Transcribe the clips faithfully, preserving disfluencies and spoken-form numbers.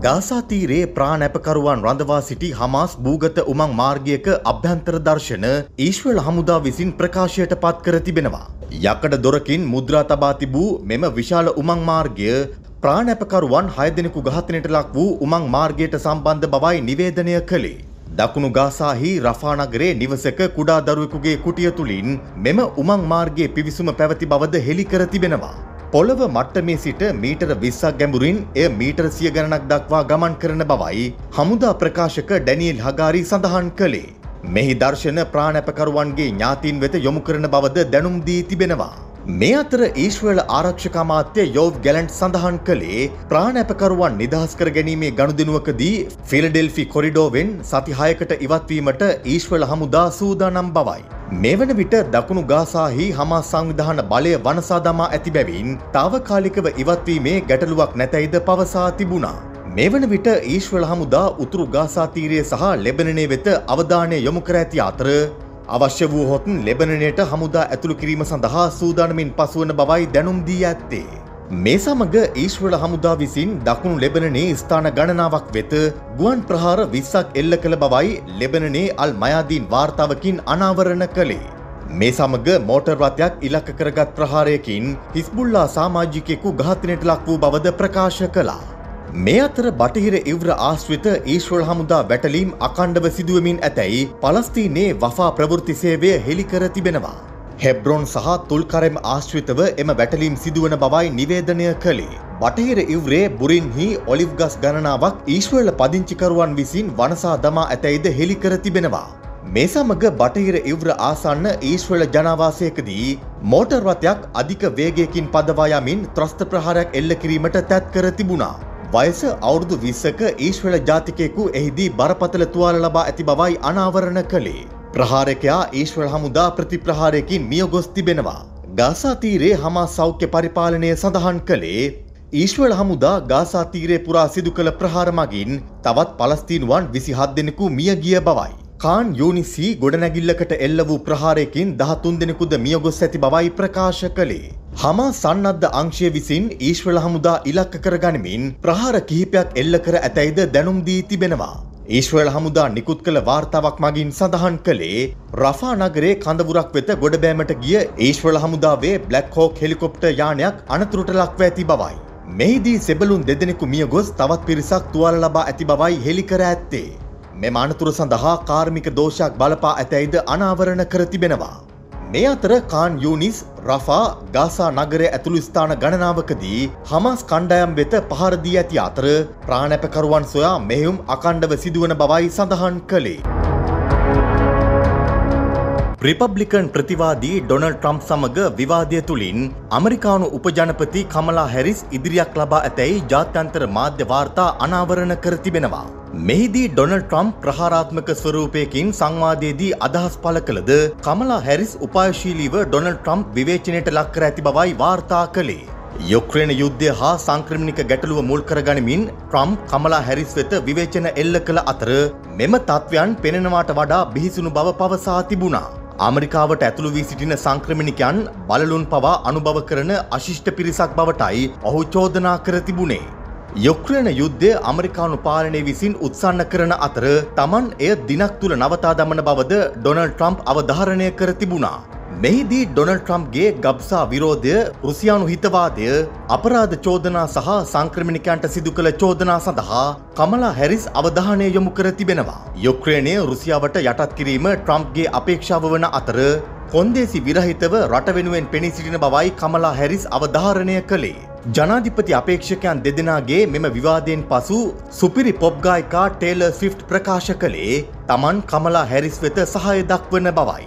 Gaza තීරයේ ප්‍රාණැපකරුවන් රඳවා සිටි Hamas භූගත උමං මාර්ගයක අභ්‍යන්තර දර්ශන ඊශ්‍රායල් හමුදා විසින් ප්‍රකාශයට පත් කර තිබෙනවා. යකඩ දොරකින් මුද්‍රා තබා තිබූ මෙම විශාල උමං මාර්ගය ප්‍රාණැපකරුවන් හය දෙනෙකු ඝාතනයට ලක් වූ උමං මාර්ගයට සම්බන්ධ බවයි නිවේදනය කළේ. දකුණු ගාසාහි රෆා නගරයේ නිවසක කුඩා දරුවෙකුගේ කුටිය තුලින් මෙම උමං මාර්ගයේ පිවිසුම පැවති බවද හෙළි කර තිබෙනවා. පොළව මට්ටමේ සිට මීටර විස්සක් ගැඹුරින් එය මීටර සිය ගණනක් දක්වා ගමන් කරන බවයි හමුදා ප්‍රකාශක ඩැනියෙල් හගාරි සඳහන් කළේ. මෙහි දර්ශන ප්‍රාණැපකරුවන්ගේ ඥාතීන් වෙත යොමු කරන බවද දැනුම් දී තිබෙනවා. මේ අතර ඊශ්‍රායල් ආරක්ෂක අමාත්‍ය යෝව් ගැලන්ට් සඳහන් කළේ ප්‍රාණැපකරුවන් නිදහස් කර ගැනීමේ ගනුදෙනුවකදී ෆිලඩෙල්ෆි කොරිඩෝවෙන් සති හයකට ඉවත්වීමට ඊශ්‍රායල් හමුදා සූදානම් බවයි. මේ වන විට දකුණු ගාසාහි හමාස් සංවිධාන බලය වනසා දමා ඇති බැවින් තාවකාලිකව ඉවත්වීමේ ගැටලුවක් නැතැයිද පවසා තිබුණා. මේ වන විට ඊශ්‍රායල් හමුදා උතුරු ගාසා තීරය සහ ලෙබනනය වෙත අවධානය යොමු කර ඇති අතර අවශ්‍ය වූ හොත් ලෙබනනයට හමුදා ඇතුළු කිරීම සඳහා සූදානමින් පසුවන බවයි දැනුම් දී ඇත්තේ. මේ සමග ඊශ්‍රායල් හමුදා විසින් දකුණු ලෙබනනයේ ස්ථාන ගණනාවක් වෙත ගුවන් ප්‍රහාර විස්සක් එල්ල කළ බවයි ලෙබනනයේ අල් මයාදීන් වාර්තාවකින් අනාවරණ කළේ. මේ සමග මෝටර් රථයක් ඉලක්ක කරගත් ප්‍රහාරයකින් හිස්බුල්ලා සමාජිකයෙකු ඝාතනයට ලක් වූ බවද ප්‍රකාශ කළා. මේ අතර බටහිර ඉව්‍ර ආශ්‍රිත ඊශ්‍රායල් හමුදා වැටලීම් අඛණ්ඩව සිදුවමින් ඇතැයි පලස්තීනයේ වෆා ප්‍රවෘත්ති සේවය හෙළි කර තිබෙනවා. හෙබ්‍රොන් සහ තුල්කරෙම් ආශ්‍රිතව එම වැටලීම් සිදුවන බවයි නිවේදනය කළේ. බටහිර ඉව්‍රේ බුරින්හි ඔලිව් ගස් ගණනාවක් ඊශ්‍රායල් පදිංචිකරුවන් විසින් වනසා දමා ඇතැයිද හෙළි කර තිබෙනවා. මේ සමග බටහිර ඉව්‍ර ආසන්න ඊශ්‍රායල් ජනාවාසයකදී මෝටර් රථයක් අධික වේගයකින් පදවා යමින් ත්‍රස්ත ප්‍රහාරයක් එල්ල කිරීමට තැත් කර තිබුණා. වයස අවුරුදු විස්සක ඊශ්‍රායල් ජාතිකයෙකු එහිදී බරපතල තුවාල ලබා ඇති බවයි අනාවරණ කළේ. ප්‍රහාරකයා ඊශ්‍රායල් හමුදා ප්‍රතිප්‍රහාරයකින් මිය ගොස් තිබෙනවා. ගාසා තීරයේ හමාස් සෞඛ්‍ය පරිපාලනය සඳහන් කළේ ඊශ්‍රායල් හමුදා ගාසා තීරය පුරා සිදු කළ ප්‍රහාර මගින් තවත් පලස්තීනුවන් විසිහත් දෙනෙකු මිය ගිය බවයි. කාන් යූනිසි ගොඩනැගිල්ලකට එල්ල වූ ප්‍රහාරයකින් දහතුන් දෙනෙකුද මිය ගොස් ඇති බවයි ප්‍රකාශ කළේ. හමාස් සන්නද්ධ අංශය විසින් ඊශ්‍රායල් හමුදා ඉලක්ක කර ගනිමින් ප්‍රහාර කිහිපයක් එල්ල කර ඇතැයිද දැනුම් දී තිබෙනවා. ඊශ්‍රායල් හමුදා නිකුත් කළ වාර්තාවක් මගින් සඳහන් කළේ රෆා නගරයේ කඳවුරක් වෙත ගොඩබෑමට ගිය ඊශ්‍රායල් හමුදාවේ බ්ලැක් හෝක් හෙලිකොප්ටර් යානයක් අනතුරට ලක්ව ඇති බවයි. මෙහිදී සෙබළුන් දෙදෙනෙකු මිය ගොස් තවත් පිරිසක් තුවාල ලබා ඇති බවයි හෙළි කර ඇත්තේ. මෙම අනතුර සඳහා කාර්මික දෝෂයක් බලපා ඇතැයිද අනාවරණ කර තිබෙනවා. මේ අතර කාන් යූනිස් රෆා ගාසා නගරය ඇතුළු ස්ථාන ගණනාවකදී හමාස් කණ්ඩායම් වෙත පහර දී ඇති අතර ප්‍රාණැපකරුවන් සොයා මෙහෙයුම් අඛණ්ඩව සිදුවන බවයි සඳහන් කළේ. රිපබ්ලිකන් ප්‍රතිවාදී ඩොනල්ඩ් ට්‍රම්ප් සමග විවාදය තුළින් ඇමරිකානු උපජනපති කමලා හැරිස් ඉදිරියක් ලබා ඇතැයි ජාත්‍යන්තර මාධ්‍ය වාර්තා අනාවරණ කර තිබෙනවා. මෙහිදී ඩොනල්ඩ් ට්‍රම්ප් ප්‍රහාරාත්මක ස්වරූපයකින් සංවාදයේදී අදහස් පළ කළද කමලා හැරිස් උපායශීලීව ඩොනල්ඩ් ට්‍රම්ප් විවේචනයට ලක් කර ඇති බවයි වාර්තා කළේ. යුක්‍රේන යුද්ධය හා සංක්‍රමණික ගැටලුව මුල් කරගනිමින් ට්‍රම්ප් කමලා හැරිස් වෙත විවේචන එල්ල කළ අතර මෙම තත්ත්වයන් පෙනෙනවාට වඩා බිහිසුණු බව පවසා තිබුණා. ඇමරිකාවට ඇතුළු වී සිටින සංක්‍රමණිකයන් බලලුන් පවා අනුභව කරන අශිෂ්ට පිරිසක් බවටයි ඔහු චෝදනා කර තිබුණේ. යුක්‍රේන යුද්ධය ඇමරිකානු පාලනය විසින් උත්සන්න කරන අතර තමන් එය දිනක් තුල නවතා දමන බවද ඩොනල්ඩ් ට්‍රම්ප් අවධාරණය කර තිබුණා. මෙහිදී ඩොනල්ඩ් ට්‍රම්ප්ගේ ගබ්සා විරෝධය, රුසියානු හිතවාදය, අපරාධ චෝදනා සහ සංක්‍රමණිකයන්ට සිදු කළ චෝදනා සඳහා කමලා හැරිස් අවධානය යොමු කර තිබෙනවා. යුක්‍රේනය රුසියාවට යටත් කිරීම ට්‍රම්ප්ගේ අපේක්ෂාව වන අතර කොන්දේසි විරහිතව රට වෙනුවෙන් පෙනී සිටින බවයි කමලා හැරිස් අවධාරණය කළේ. ජනාධිපති අපේක්ෂකයන් දෙදෙනාගේ මෙම විවාදයෙන් පසු සුපිරි පොප් ගායිකා ටේලර් ස්විෆ්ට් ප්‍රකාශ කළේ තමන් කමලා හැරිස් වෙත සහාය දක්වන බවයි.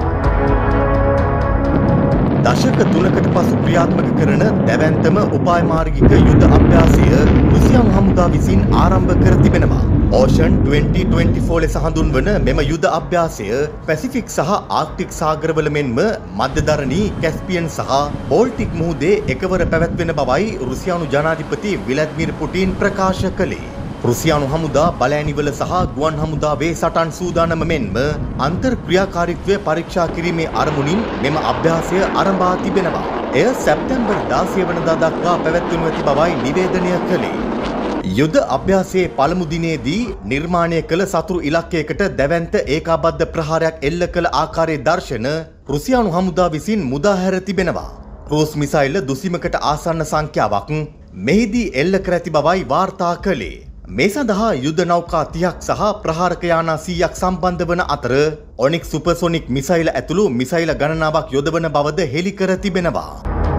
දශක තුනකට පසු ක්‍රියාත්මක කරන දැවැන්තම උපාය මාර්ගික යුද අභ්‍යාසය රුසියානු හමුදා විසින් ආරම්භ කර තිබෙනවා. ඕෂන් twenty twenty-four ලෙස හඳුන්වන මෙම යුද අභ්‍යාසය පැසිෆික් සහ ආර්ක්ටික් සාගරවල මෙන්ම මධ්‍යධරණී, කැස්පියන් සහ බෝල්ටික් මුහුදේ එකවර පැවැත්වෙන බවයි රුසියානු ජනාධිපති ව්ලාදිමිර් පුටින් ප්‍රකාශ කළේ. රුසියානු හමුදා බලෑනිවල සහ ගුවන් හමුදාවේ සටන් සූදානම මෙන්ම අන්තර් ක්‍රියාකාරීත්වය පරීක්ෂා කිරීමේ අරමුණින් මෙම අභ්‍යාසය ආරම්භා තිබෙනවා. එය සැප්තැම්බර් දාසය වනදා දක්වා පැවැත්වෙනු ඇති බවයි නිවේදනය කළේ. යුද අභ්‍යාසයේ පළමු දිනේදී නිර්මාණය කළ සතුරු ඉලක්කයකට දැවැන්ත ඒකාබද්ධ ප්‍රහාරයක් එල්ල කළ ආකාරයේ දර්ශන රුසියානු හමුදා විසින් මුදා හැර තිබෙනවා. රුස් මිසයිල් දුසිමකට ආසන්න සංඛ්‍යාවක් මෙහිදී එල්ල කර ඇති බවයි වාර්තා කළේ. මේ සඳහා යුද නෞකා තිහක් සහ ප්‍රහාරක යානා සීයක් සම්බන්ධ වන අතර ඔනික් සුපර්සොනික් මිසයිල ඇතුළු මිසයිල ගණනාවක් යොදවන බවද හෙළි කර තිබෙනවා.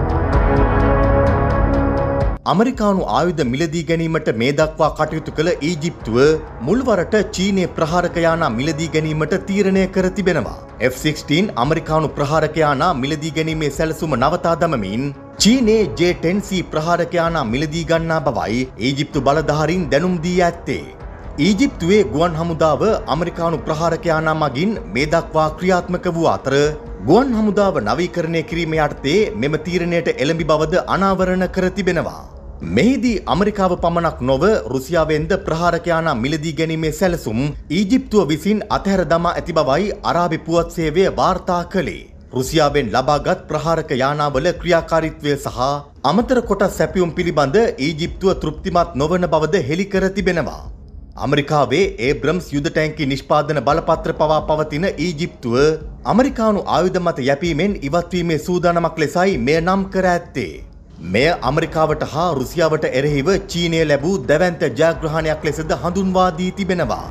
අමරිකානු ආයුධ මිලදී ගැනීමට මේ දක්වා කටයුතු කළ ඊජිප්තුව මුල්වරට චීනයේ ප්‍රහාරක යානා මිලදී ගැනීමට තීරණය කර තිබෙනවා. එෆ් සික්ස්ටීන් අමරිකානු ප්‍රහාරක යානා මිලදී ගැනීමේ සැලසුම නවතා දමමින් චීනයේ ජේ ටෙන් සී ප්‍රහාරක යානා මිලදී ගන්නා බවයි ඊජිප්තු බලධාරීන් දැනුම් දී ඇත්තේ. ඊජිප්තුවේ ගුවන් හමුදාව අමරිකානු ප්‍රහාරක යානා මගින් මේ දක්වා ක්‍රියාත්මක වූ අතර ගුවන් හමුදාව නවීකරණය කිරීම යටතේ මෙම තීරණයට එළඹි බවද අනාවරණ කර තිබෙනවා. මෙහිදී අමරිකාව පමණක් නොව රුසියාවෙන්ද ප්‍රහාරක යානා මිලදී ගැනීමේ සැලසුම් ඊජිප්තුව විසින් අතහැර දමා ඇති බවයි අරාබි පුවත් සේවය වාර්තා කළේ. රුසියාවෙන් ලබාගත් ප්‍රහාරක යානාවල ක්‍රියාකාරීත්වය සහ අමතර කොටස් සැපියුම් පිළිබඳ ඊජිප්තුව තෘප්තිමත් නොවන බවද හෙළි කර තිබෙනවා. අමරිකාවේ ඒබ්‍රම්ස් යුද ටැංකි නිෂ්පාදන බලපත්‍ර පවා පවතින ඊජිප්තුව අමරිකානු ආයුධ මත යැපීමෙන් ඉවත්වීමේ සූදානමක් ලෙසයි මෙය නම් කර ඇත්තේ. මෙය අමරිකාවට හා රුසියාවට එරෙහිව චීනය ලැබූ දැවැන්ත ජයග්‍රහණයක් ලෙසද හඳුන්වා දී තිබෙනවා.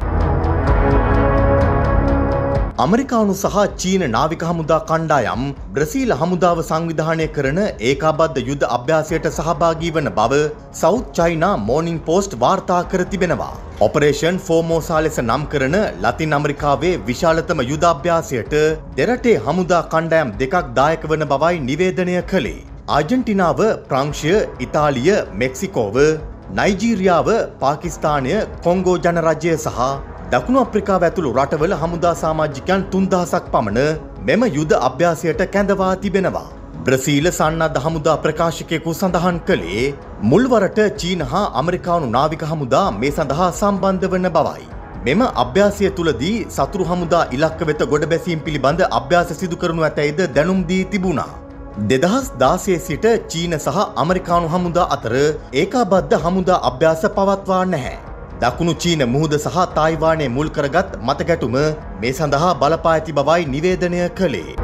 අමරිකානු සහ චීන නාවික හමුදා කණ්ඩායම් බ්‍රසීල් හමුදාව සංවිධානය කරන ඒකාබද්ධ යුද අභ්‍යාසයට සහභාගී වන බව සවුත් චයිනා මෝර්නිං පෝස්ට් වාර්තා කර තිබෙනවා. ඔපරේෂන් ෆෝමෝසා ලෙස නම් කරන ලතින් ඇමරිකාවේ විශාලතම යුද අභ්‍යාසයට දෙරටේ හමුදා කණ්ඩායම් දෙකක් දායක වන බවයි නිවේදනය කළේ. ආජන්ටිනාව, ප්‍රංශය, ඉතාලිය, මෙක්සිකෝව, නයිජීරියාව, පාකිස්තානය, කොංගෝ ජනරජය සහ දකුණු අප්‍රිකාව ඇතුළු රටවල හමුදා සාමාජිකයන් තුන්දහසක් පමණ මෙම යුද අභ්‍යාසයට කැඳවා තිබෙනවා. බ්‍රසීල සන්නද්ධ හමුදා ප්‍රකාශකයෙකු සඳහන් කළේ මුල්වරට චීන හා අමරිකානු නාවික හමුදා මේ සඳහා සම්බන්ධ වන බවයි. මෙම අභ්‍යාසය තුලදී සතුරු හමුදා ඉලක්ක වෙත ගොඩ බැසීම් පිළිබඳ අභ්‍යාස සිදු කරනු ඇතැයිද දැනුම් දී තිබුණා. දෙදහස් දාසය සිට චීන සහ අමරිකානු හමුදා අතර ඒකාබද්ධ හමුදා අභ්‍යාස පවත්වා නැහැ. දකුණු චීන මුහුද සහ තායිවානය මුල් කරගත් මතගැටුම මේ සඳහා බලපා ඇති බවයි නිවේදනය කළේ.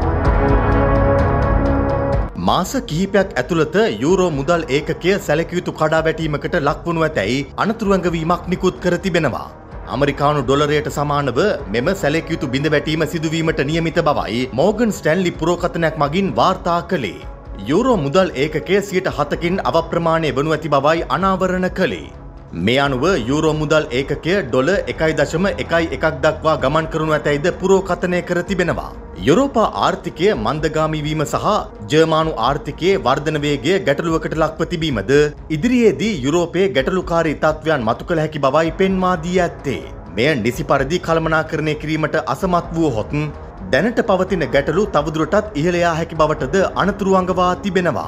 මාස කිහිපයක් ඇතුළත යූරෝ මුදල් ඒකකය සැලකිය යුතු කඩාවැටීමකට ලක්වනු ඇතැයි අනතුරු ඇඟවීමක් නිකුත් කර තිබෙනවා. අමරිකානු ඩොලරයට සමානව මෙම සැලකිය යුතු බිඳවැටීම සිදුවීමට නියමිත බවයි මෝගන් ස්ටැන්ලි පුරෝකථනයක් මගින් වාර්තා කළේ. යූරෝ මුදල් ඒකකය සියයට හතකින් අවප්‍රමාණය වනු ඇති බවයි අනාවරණ කළේ. මේ අනුව යූරෝ මුදල් ඒකකය ඩොල එකයි දශම එකයි එකක් දක්වා ගමන් කරනු ඇතැයිද පුරෝකථනය කර තිබෙනවා. යුරෝපා ආර්ථිකය මන්දගාමී වීම සහ ජර්මානු ආර්ථිකයේ වර්ධන වේගය ගැටලුවකට ලක්ව තිබීමද ඉදිරියේදී යුරෝපයේ ගැටලුකාරී තත්ත්වයන් මතු කළ හැකි බවයි පෙන්වා දී ඇත්තේ. මෙය නිසි පරිදි කළමනාකරණය කිරීමට අසමත් වූහොත් දැනට පවතින ගැටලු තවදුරටත් ඉහළ යා හැකි බවටද අනතුරු අඟවා තිබෙනවා.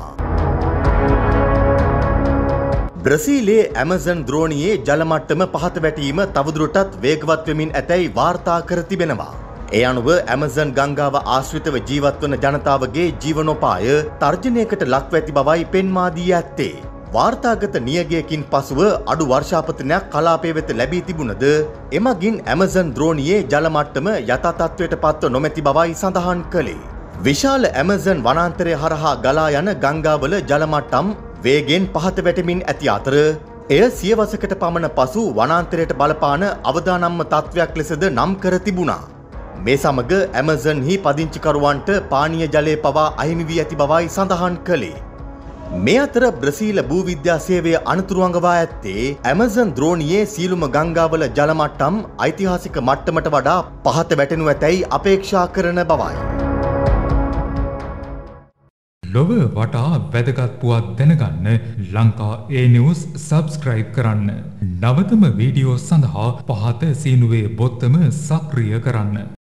බ්‍රසීලයේ ඇමසන් ද්‍රෝණියේ ජල මට්ටම පහත වැටීම තවදුරටත් වේගවත් වෙමින් ඇතැයි වාර්තා කර තිබෙනවා. ඒ අනුව ඇමසන් ගංගාව ආශ්‍රිතව ජීවත් වන ජනතාවගේ ජීවනෝපාය තර්ජනයකට ලක්ව ඇති බවයි පෙන්වා දී ඇත්තේ. වාර්තාගත නියගයකින් පසුව අඩු වර්ෂාපතනයක් කලාපය වෙත ලැබී තිබුණද එමගින් ඇමසන් ද්‍රෝණියේ ජල මට්ටම යථා තත්ත්වයට පත්ව නොමැති බවයි සඳහන් කළේ. විශාල ඇමසන් වනාන්තරය හරහා ගලා යන ගංගාවල ජල මට්ටම් වේගෙන් පහත වැටෙමින් ඇති අතර එය සියවසකට පමණ පසු වනාන්තරයට බලපාන අවදානම්ම තත්ත්වයක් ලෙසද නම් කර තිබුණා. මේ සමග ඇමසන්හි පදිංචිකරුවන්ට පානීය ජලය පවා අහිමි වී ඇති බවයි සඳහන් කළේ. මේ අතර බ්‍රසීල භූවිද්‍යා සේවය අනතුරු අඟවා ඇත්තේ ඇමසන් ද්‍රෝණියේ සියලුම ගංගාවල ජල මට්ටම් ඓතිහාසික මට්ටමට වඩා පහත වැටෙනු ඇතැයි අපේක්ෂා කරන බවයි. ලොව වටා වැදගත් පුවත් දැනගන්න ලංකා ඒ නිවුස් සබ්ස්ක්‍රයිබ් කරන්න. නවතම වීඩියෝ සඳහා පහත සීනුවේ බොත්තම සක්‍රිය කරන්න.